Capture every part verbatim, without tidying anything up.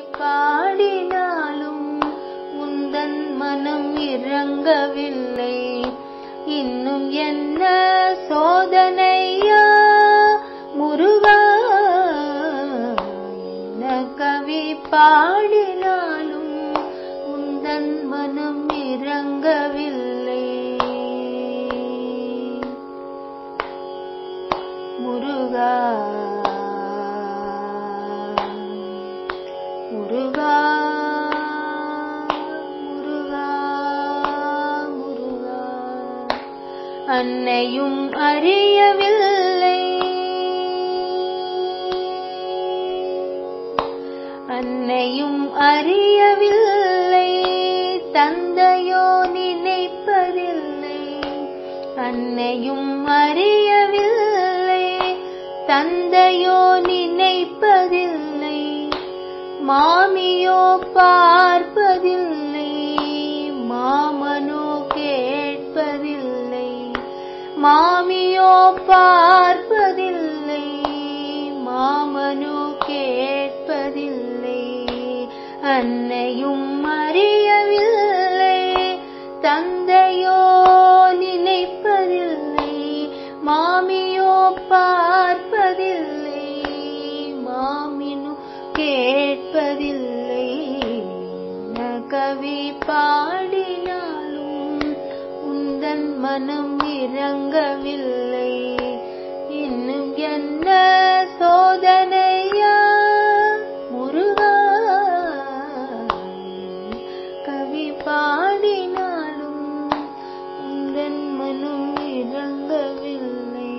பாடினாலும் உந்தன் மனம் இறங்கவில்லை. இன்னும் என்ன சோதனையா முருகா, என்ன கவி பாடினாலும் உந்தன் மனம் இறங்கவில்லை. முருகா முருகா முருகா முருகா, அன்னையும் அறியவில்லை, அன்னையும் அறியவில்லை, தந்தையோ நினைப்பதில்லை. அன்னையும் அறியவில்லை, தந்தையோ நினைப்பதில்லை. மாமியோ பார்ப்பதில்லை, மாமனோ கேட்பதில்லை. மாமியோ பார்ப்பதில்லை, மாமனோ கேட்பதில்லை. அன்னையும் அறியவில்லை, தந்தையோ நினைப்பதில்லை. மாமியோ பார்ப்பதில்லை, மாமினோ கேட்பதில்லை. கவி பாடினாலும் உந்தன் மனம் இறங்கவில்லை. இன்னும் என்ன சோதனையா முருகா, கவி பாடினாலும் உந்தன் மனம் இறங்கவில்லை.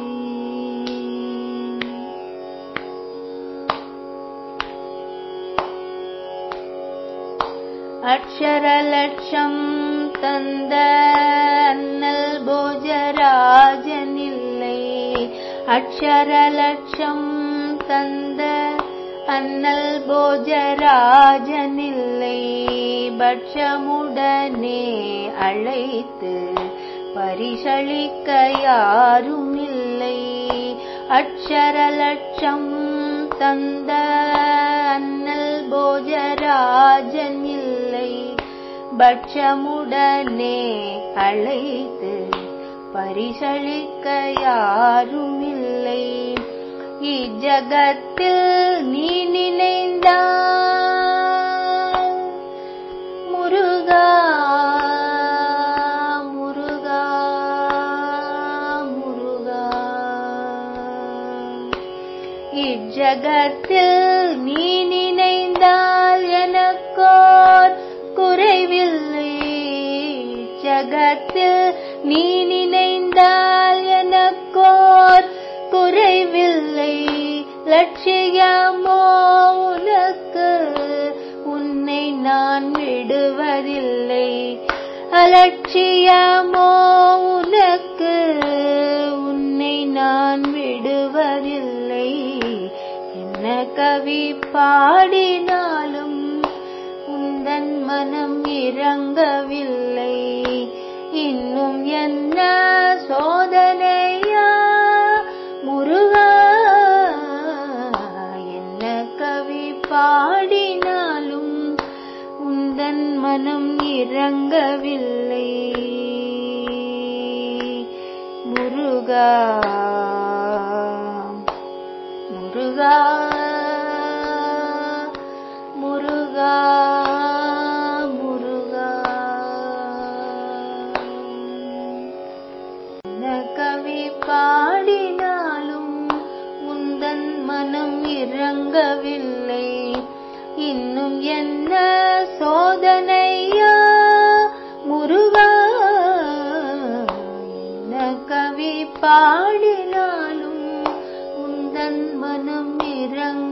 அக்ஷர லட்சம் தந்த அண்ணல் போஜராஜனில்லை. அக்ஷர லட்சம் தந்த அண்ணல் போஜராஜனில்லை. பட்சமுடனே அழைத்து பரிசளிக்க யாரும் இல்லை. அக்ஷர லட்சம் தந்த அண்ணல் போஜராஜன் இல்லை. பட்சமுடனே அழைத்து பரிசளிக்க யாரும் இல்லை. இஜகத்தில் நீ நினைந்தால் முருகா முருகா முருகா, இஜகத்தில் நீ நினைந்தால் எனக்கோர் குறைவில்லை. ஜகத்தில் நீ நினைந்தால் எனக்கோர் குறைவில்லை. லட்சியமோ உனக்கு, உன்னை நான் விடுவதில்லை. அலட்சியமோ உனக்கு, உன்னை நான் விடுவதில்லை. என்ன கவி பாடினாலும் உந்தன் மனம் இறங்கவில்லை. இன்னும் என்ன சோதனையா முருகா, என்ன கவி பாடினாலும் உந்தன் மனம் இறங்கவில்லை. முருகா முருகா முருகா முருகா, என்ன கவி பாடினாலும் உந்தன் மனம் இறங்கவில்லை. இன்னும் என்ன சோதனையா முருகா, என்ன கவி பாடினாலும் உந்தன் மனம் இறங்க